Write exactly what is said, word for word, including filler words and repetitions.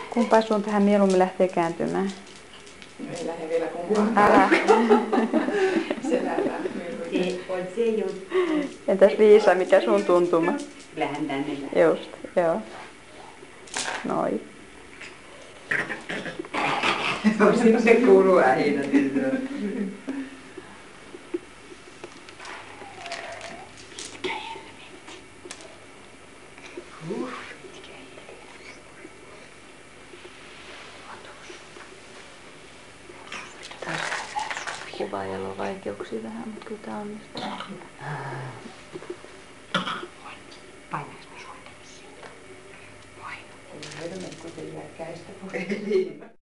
Kumpaan suuntaan hän mieluummin lähtee kääntymään? No ei lähde vielä kumpaan. Älä. Selällään. On se juttu. Entäs Liisa, mikä sun tuntuma? Lähän tänne lähtee. Just, joo. Noin. Sitten kuuluu ähinä. Kuvaajalla on vaikeuksia vähän, mutta kyllä tämä onnistuu. Painaanko mä suoraan siitä? Vai? Ei löydä, kun se jää käistä puheliin.